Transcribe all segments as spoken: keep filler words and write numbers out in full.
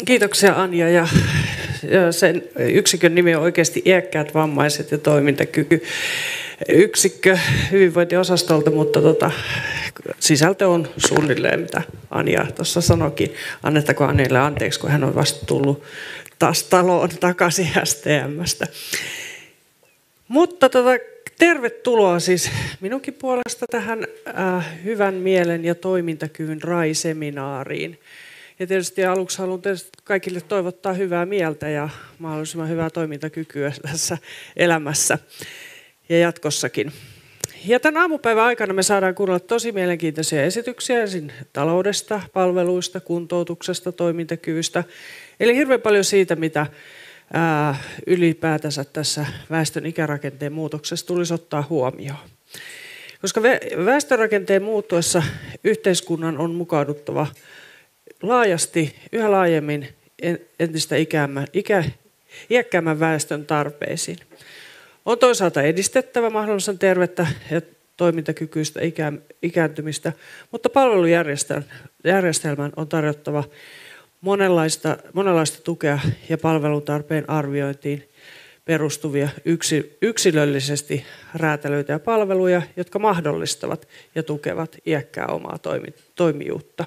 Kiitoksia Anja. Ja, ja sen yksikön nimi on oikeasti iäkkäät vammaiset ja toimintakyky yksikkö hyvinvointiosastolta, mutta tota, sisältö on suunnilleen mitä Anja tuossa sanoikin. Annettakoon Anjalle anteeksi, kun hän on vasta tullut taas taloon takaisin S T M:stä. Mutta tota, tervetuloa siis minunkin puolesta tähän äh, hyvän mielen ja toimintakyvyn R A I-seminaariin. Ja tietysti aluksi haluan tietysti kaikille toivottaa hyvää mieltä ja mahdollisimman hyvää toimintakykyä tässä elämässä ja jatkossakin. Ja tämän aamupäivän aikana me saadaan kuunnella tosi mielenkiintoisia esityksiä ensin taloudesta, palveluista, kuntoutuksesta, toimintakyvystä. Eli hirveän paljon siitä, mitä ää, ylipäätänsä tässä väestön ikärakenteen muutoksessa tulisi ottaa huomioon. Koska väestörakenteen muuttuessa yhteiskunnan on mukauduttava laajasti, yhä laajemmin entistä ikämmän, ikä, iäkkäämmän väestön tarpeisiin. On toisaalta edistettävä mahdollisimman tervettä ja toimintakykyistä ikä, ikääntymistä, mutta palvelujärjestelmän on tarjottava monenlaista, monenlaista tukea ja palvelutarpeen arviointiin perustuvia yksi, yksilöllisesti räätälöityjä palveluja, jotka mahdollistavat ja tukevat iäkkää omaa toimi, toimijuutta.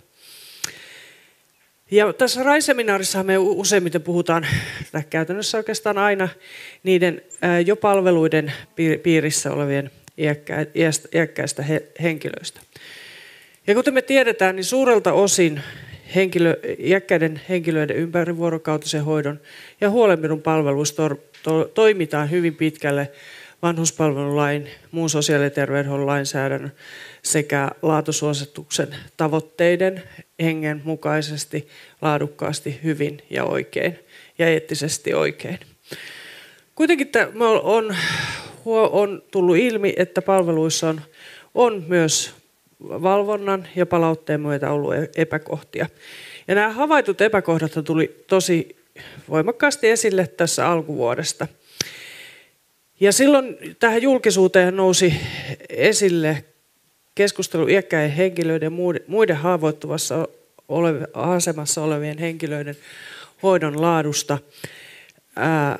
Ja tässä R A I-seminaarissa me useimmiten puhutaan, tai käytännössä oikeastaan aina, niiden jo palveluiden piirissä olevien iäkkäistä henkilöistä. Ja kuten me tiedetään, niin suurelta osin henkilö, iäkkäiden henkilöiden ympärivuorokautisen hoidon ja huolenpidon palveluissa to, to, toimitaan hyvin pitkälle vanhuspalvelulain, muun sosiaali- ja terveydenhuollon lainsäädännön sekä laatusuosituksen tavoitteiden hengen mukaisesti, laadukkaasti, hyvin ja oikein ja eettisesti oikein. Kuitenkin on, on tullut ilmi, että palveluissa on, on myös valvonnan ja palautteen myötä ollut epäkohtia. Ja nämä havaitut epäkohdat tuli tosi voimakkaasti esille tässä alkuvuodesta. Ja silloin tähän julkisuuteen nousi esille keskustelu iäkkäiden henkilöiden ja muiden haavoittuvassa asemassa olevien henkilöiden hoidon laadusta, ää,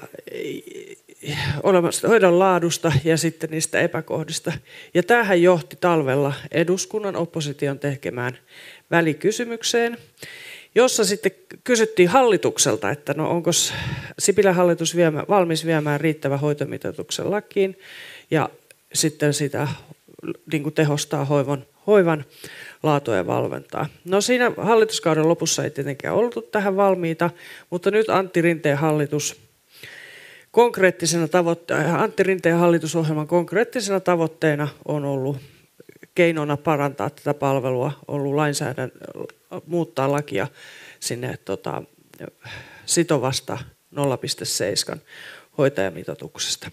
hoidon laadusta ja sitten niistä epäkohdista. Ja tämähän johti talvella eduskunnan opposition tekemään välikysymykseen, jossa sitten kysyttiin hallitukselta, että no onko Sipilän hallitus viemä, valmis viemään riittävän hoitomitoituksen lakiin ja sitten sitä niin kuin tehostaa hoivan, hoivan laatua ja valvontaa. No siinä hallituskauden lopussa ei tietenkään oltu tähän valmiita, mutta nyt Antti Rinteen hallitus konkreettisena tavoitteena, Antti Rinteen hallitusohjelman konkreettisena tavoitteena on ollut keinona parantaa tätä palvelua, ollut lainsäädäntö, muuttaa lakia sinne tota, sitovasta nolla pilkku seitsemän hoitajamitoituksesta.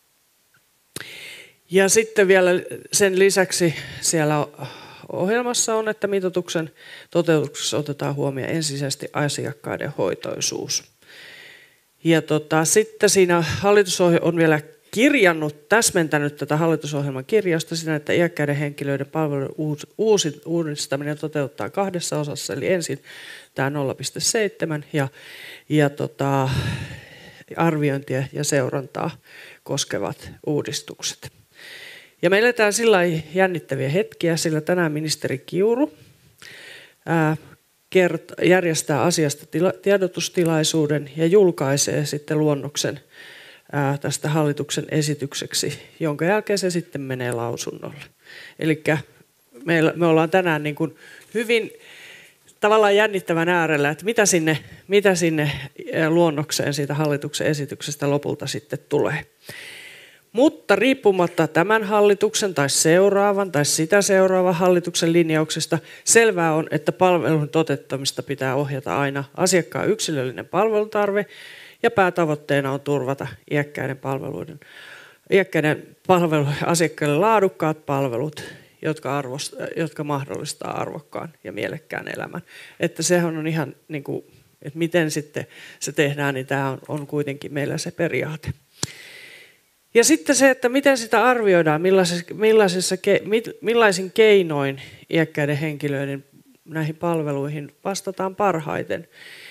Ja sitten vielä sen lisäksi siellä ohjelmassa on, että mitoituksen toteutuksessa otetaan huomioon ensisijaisesti asiakkaiden hoitoisuus. Ja tota, sitten siinä hallitusohjelma on vielä kirjannut, täsmentänyt tätä hallitusohjelman kirjausta siinä, että iäkkäiden henkilöiden palveluiden uusi, uudistaminen toteuttaa kahdessa osassa, eli ensin tämä nolla pilkku seitsemän ja, ja tota, arviointia ja seurantaa koskevat uudistukset. Ja me eletään sillä jännittäviä hetkiä, sillä tänään ministeri Kiuru ää, kert, järjestää asiasta tila, tiedotustilaisuuden ja julkaisee sitten luonnoksen ää, tästä hallituksen esitykseksi, jonka jälkeen se sitten menee lausunnolle. Eli me, me ollaan tänään niin kuin hyvin tavallaan jännittävän äärellä, että mitä sinne, mitä sinne luonnokseen siitä hallituksen esityksestä lopulta sitten tulee. Mutta riippumatta tämän hallituksen tai seuraavan tai sitä seuraavan hallituksen linjauksesta, selvää on, että palvelun toteuttamista pitää ohjata aina asiakkaan yksilöllinen palvelutarve ja päätavoitteena on turvata iäkkäiden palveluiden, iäkkäiden palveluiden asiakkaille laadukkaat palvelut, jotka, arvost, jotka mahdollistaa arvokkaan ja mielekkään elämän. Että sehän on ihan niin kuin, että miten sitten se tehdään, niin tämä on, on kuitenkin meillä se periaate. Ja sitten se, että miten sitä arvioidaan, millaisessa, millaisessa, millaisin keinoin iäkkäiden henkilöiden näihin palveluihin vastataan parhaiten,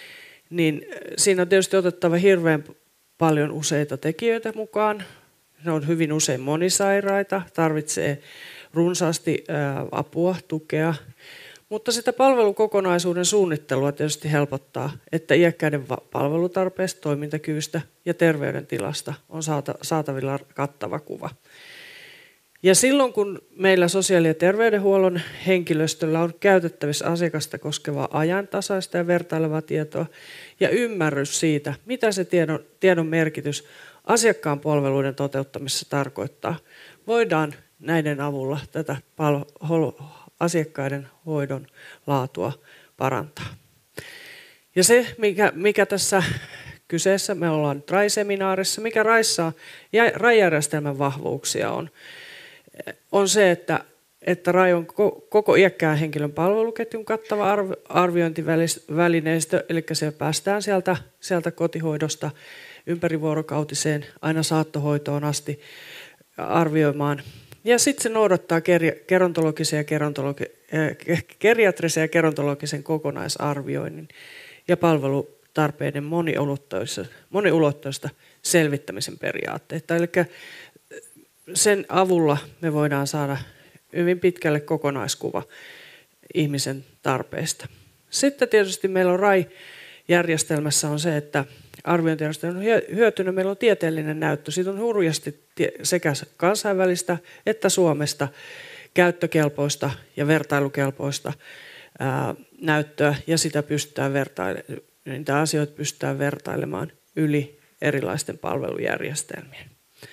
niin siinä on tietysti otettava hirveän paljon useita tekijöitä mukaan. Ne on hyvin usein monisairaita, tarvitsee runsaasti apua, tukea. Mutta sitä palvelukokonaisuuden suunnittelua tietysti helpottaa, että iäkkäiden palvelutarpeesta, toimintakyvystä ja terveydentilasta on saatavilla kattava kuva. Ja silloin kun meillä sosiaali- ja terveydenhuollon henkilöstöllä on käytettävissä asiakasta koskevaa ajantasaista ja vertailevaa tietoa ja ymmärrys siitä, mitä se tiedon, tiedon merkitys asiakkaan palveluiden toteuttamisessa tarkoittaa, voidaan näiden avulla tätä pal- asiakkaiden hoidon laatua parantaa. Ja se, mikä, mikä tässä kyseessä, me ollaan nyt R A I-seminaarissa, mikä RAIssa ja R A I-järjestelmän vahvuuksia on, on se, että, että R A I on koko iäkkään henkilön palveluketjun kattava arviointivälineistö, eli se päästään sieltä, sieltä kotihoidosta ympärivuorokautiseen aina saattohoitoon asti arvioimaan. Ja sitten se noudattaa gerontologisen ja gerontologi- geriatrisen ja gerontologisen kokonaisarvioinnin ja palvelutarpeiden moniulotteista selvittämisen periaatteita. Eli sen avulla me voidaan saada hyvin pitkälle kokonaiskuva ihmisen tarpeista. Sitten tietysti meillä on R A I-järjestelmässä on se, että arviointijärjestelmän hyötynä meillä on tieteellinen näyttö. Siitä on hurjasti sekä kansainvälistä että Suomesta käyttökelpoista ja vertailukelpoista ää, näyttöä, ja sitä pystytään vertaile- niitä asioita pystytään vertailemaan yli erilaisten palvelujärjestelmien.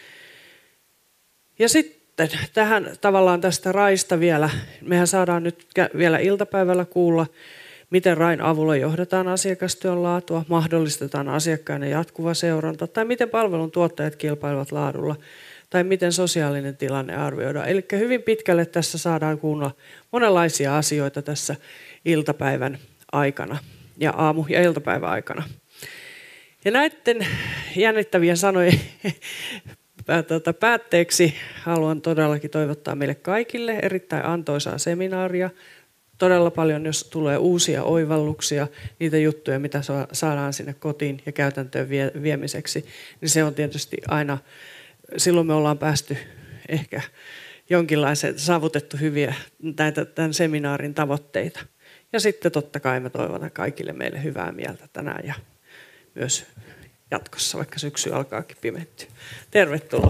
Ja sitten tähän tavallaan tästä R A I:sta vielä, mehän saadaan nyt vielä iltapäivällä kuulla, miten R A I:n avulla johdetaan asiakastyön laatua, mahdollistetaan asiakkaiden jatkuva seuranta, tai miten palvelun tuottajat kilpailevat laadulla, tai miten sosiaalinen tilanne arvioidaan. Eli hyvin pitkälle tässä saadaan kuulla monenlaisia asioita tässä iltapäivän aikana ja aamu- ja iltapäivän aikana. Ja näiden jännittävien sanojen päätteeksi haluan todellakin toivottaa meille kaikille erittäin antoisaa seminaaria. Todella paljon, jos tulee uusia oivalluksia, niitä juttuja, mitä saadaan sinne kotiin ja käytäntöön viemiseksi, niin se on tietysti aina, silloin me ollaan päästy ehkä jonkinlaiseen, saavutettu hyviä näitä, tämän seminaarin tavoitteita. Ja sitten totta kai me toivotan kaikille meille hyvää mieltä tänään ja myös jatkossa, vaikka syksy alkaakin pimentyä. Tervetuloa.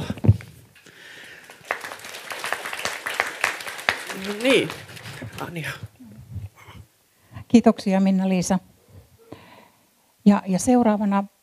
Niin, Anja. Kiitoksia Minna-Liisa. Ja, ja seuraavana